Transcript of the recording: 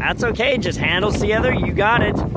That's okay, just handles together, you got it.